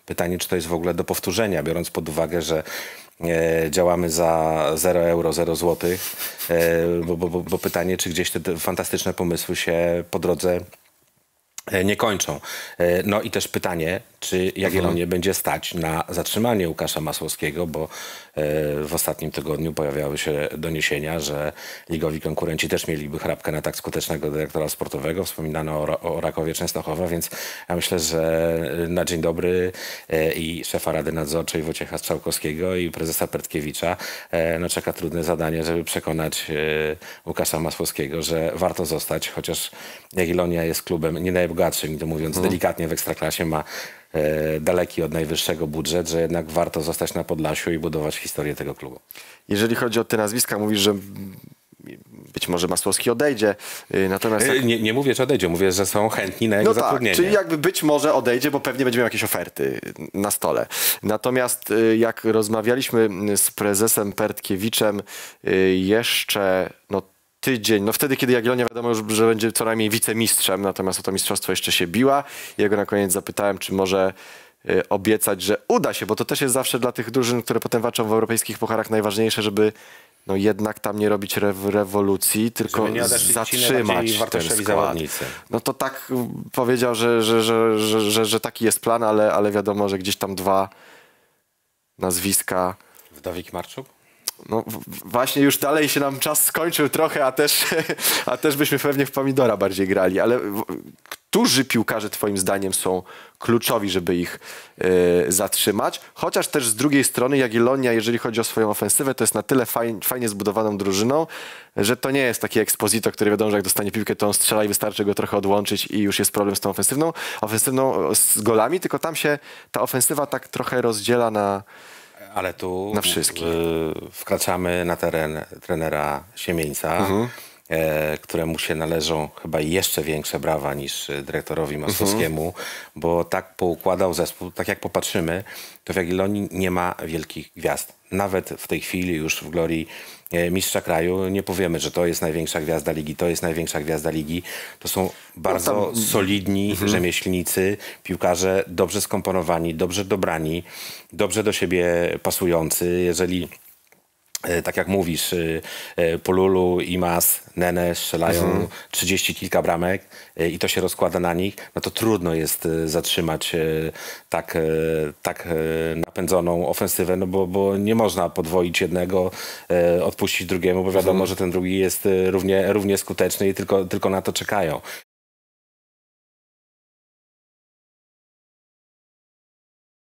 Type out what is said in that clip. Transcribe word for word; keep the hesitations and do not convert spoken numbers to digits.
Pytanie, czy to jest w ogóle do powtórzenia, biorąc pod uwagę, że e, działamy za zero euro, zero złotych, e, bo, bo, bo pytanie, czy gdzieś te, te fantastyczne pomysły się po drodze nie kończą. No i też pytanie, czy Jagiellonię mhm. będzie stać na zatrzymanie Łukasza Masłowskiego, bo w ostatnim tygodniu pojawiały się doniesienia, że ligowi konkurenci też mieliby chrapkę na tak skutecznego dyrektora sportowego. Wspominano o, o Rakowie Częstochowa, więc ja myślę, że na dzień dobry i szefa Rady Nadzorczej Wojciecha Strzałkowskiego i prezesa Pertkiewicza no, czeka trudne zadanie, żeby przekonać Łukasza Masłowskiego, że warto zostać, chociaż Jagiellonia jest klubem nie najbogatszym, i to mówiąc hmm. delikatnie, w Ekstraklasie ma e, daleki od najwyższego budżet, że jednak warto zostać na Podlasiu i budować historię tego klubu. Jeżeli chodzi o te nazwiska, mówisz, że być może Masłowski odejdzie, natomiast... Tak... Nie, nie mówię, że odejdzie, mówię, że są chętni na jego no zatrudnienie. Tak, czyli jakby być może odejdzie, bo pewnie będzie miał jakieś oferty na stole. Natomiast jak rozmawialiśmy z prezesem Pertkiewiczem jeszcze no, tydzień, no wtedy, kiedy Jagiellonia wiadomo już, że będzie co najmniej wicemistrzem, natomiast o to mistrzostwo jeszcze się biła. Ja go na koniec zapytałem, czy może y, obiecać, że uda się, bo to też jest zawsze dla tych drużyn, które potem walczą w europejskich pucharach, najważniejsze, żeby no jednak tam nie robić rew rewolucji, tylko zatrzymać ten skład. No to tak powiedział, że, że, że, że, że, że taki jest plan, ale, ale wiadomo, że gdzieś tam dwa nazwiska. Wdowik Marczuk? No właśnie już dalej się nam czas skończył trochę, a też, a też byśmy pewnie w pomidora bardziej grali, ale którzy piłkarze twoim zdaniem są kluczowi, żeby ich y, zatrzymać? Chociaż też z drugiej strony Jagiellonia, jeżeli chodzi o swoją ofensywę, to jest na tyle fajn, fajnie zbudowaną drużyną, że to nie jest taki Exposito, który wiadomo, że jak dostanie piłkę, to on strzela i wystarczy go trochę odłączyć i już jest problem z tą ofensywną, ofensywną z golami, tylko tam się ta ofensywa tak trochę rozdziela na Ale tu na wszystkich. wkraczamy na teren trenera Siemieńca, mhm. e, któremu się należą chyba jeszcze większe brawa niż dyrektorowi Masłowskiemu, mhm. bo tak poukładał zespół, tak jak popatrzymy, to w Jagiellonii nie ma wielkich gwiazd. Nawet w tej chwili już w glorii mistrza kraju nie powiemy, że to jest największa gwiazda ligi, to jest największa gwiazda ligi. To są bardzo no tam... solidni mhm. rzemieślnicy, piłkarze dobrze skomponowani, dobrze dobrani, dobrze do siebie pasujący. Jeżeli tak jak mówisz, Polulu, Imas, Nene strzelają mhm. trzydzieści kilka bramek i to się rozkłada na nich, no to trudno jest zatrzymać tak, tak napędzoną ofensywę, no bo, bo nie można podwoić jednego, odpuścić drugiemu, bo wiadomo, mhm. że ten drugi jest równie, równie skuteczny i tylko, tylko na to czekają.